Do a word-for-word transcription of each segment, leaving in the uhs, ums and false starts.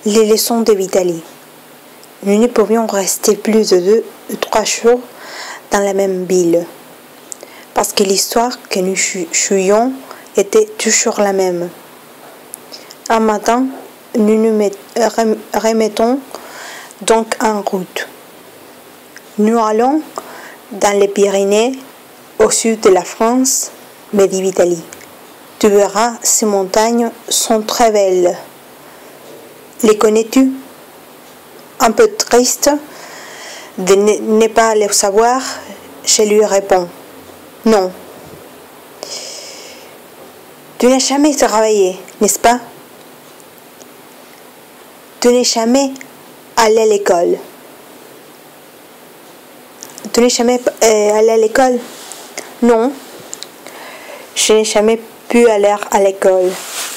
les leçons de Vitaly. Nous ne pouvions rester plus de deux ou trois jours dans la même ville, parce que l'histoire que nous jouions était toujours la même. Un matin, nous nous remettons donc en route. Nous allons dans les Pyrénées, au sud de la France, me dit Vitaly. Tu verras, ces montagnes sont très belles. Les connais-tu? Un peu triste de ne pas le savoir, je lui réponds. Non. Tu n'as jamais travaillé, n'est-ce pas? Tu n'es jamais allé à l'école. Tu n'es jamais euh, allé à l'école? Non. Je n'ai jamais pu aller à l'école.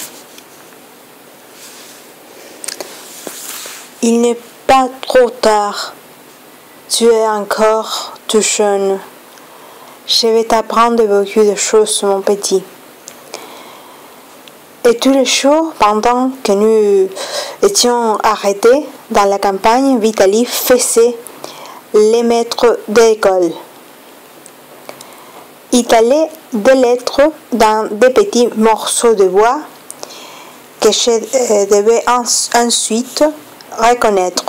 Il n'est pas trop tard. Tu es encore tout jeune. Je vais t'apprendre beaucoup de choses, mon petit. Et tous les jours, pendant que nous étions arrêtés dans la campagne, Vitaly faisait les maîtres d'école. Il allait des lettres dans des petits morceaux de bois que je devais ensuite reconnaître.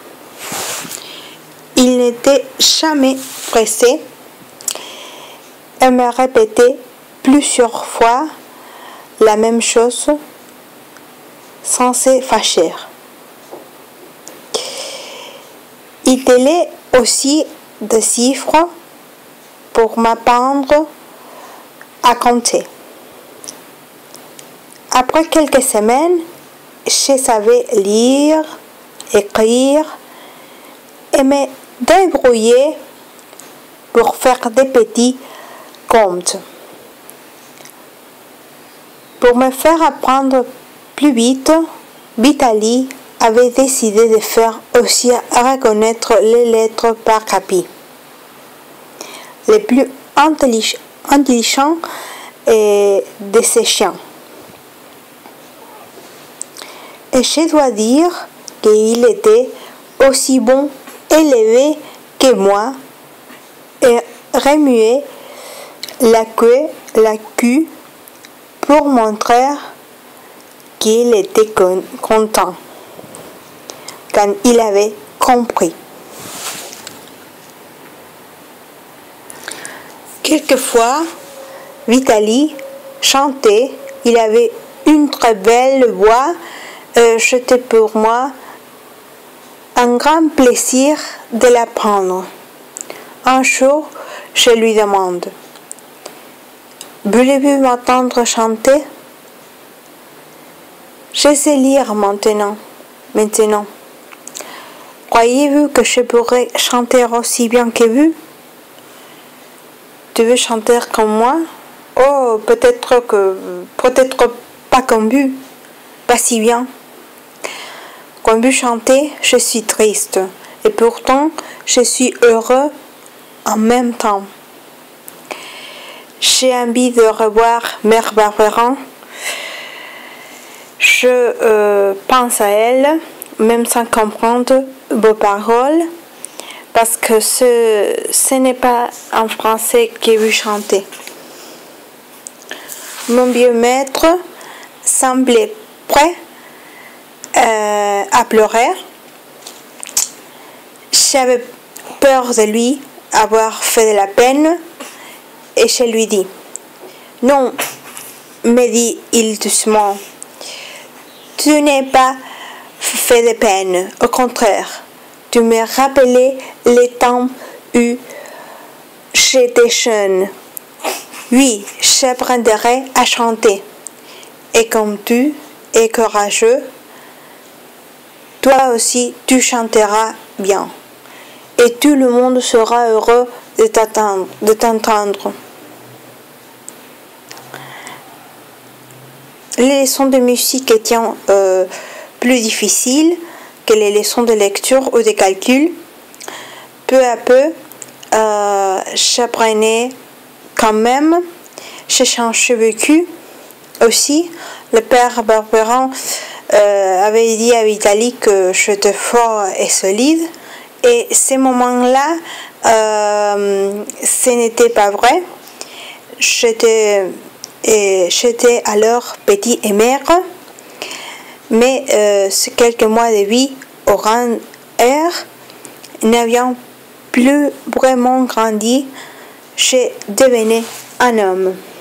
Il n'était jamais pressé et me répétait plusieurs fois la même chose sans se fâcher. Il donnait aussi des chiffres pour m'apprendre à compter. Après quelques semaines, je savais lire, écrire et me débrouiller pour faire des petits comptes. Pour me faire apprendre plus vite, Vitaly avait décidé de faire aussi reconnaître les lettres par copie. Les plus intelligents et de ces chiens. Et je dois dire qu'il était aussi bon élevé que moi et remuait la queue, la queue pour montrer qu'il était content quand il avait compris. Quelquefois, Vitaly chantait, il avait une très belle voix, euh, c'était pour moi un grand plaisir de l'apprendre. Un jour, je lui demande, voulez-vous m'entendre chanter? Je sais lire maintenant, maintenant. Croyez-vous que je pourrais chanter aussi bien que vous? Tu veux chanter comme moi? Oh, peut-être que, peut-être pas comme vous, pas si bien. Quand vous chantez, je suis triste, et pourtant, je suis heureux en même temps. J'ai envie de revoir Mère Barberin. Je euh, pense à elle, même sans comprendre vos paroles, parce que ce, ce n'est pas en français que vous chantez. Mon vieux maître semblait prêt euh, à pleurer. J'avais peur de lui avoir fait de la peine et je lui dis, non, me dit-il doucement, tu n'es pas fait de peine, au contraire, tu me rappelais les temps où j'étais jeune. Oui, j'apprendrai à chanter. Et comme tu es courageux, toi aussi tu chanteras bien. Et tout le monde sera heureux de t'entendre. Les leçons de musique étaient euh, plus difficiles que les leçons de lecture ou de calcul. Peu à peu, euh, j'apprenais quand même. J'ai changé vécu aussi. Le père Barberin euh, avait dit à Vitaly que j'étais fort et solide. Et ce moment-là, euh, ce n'était pas vrai. J'étais, j'étais alors petit et maigre, mais euh, quelques mois de vie au grand air, n'ayant plus vraiment grandi, je devenais un homme.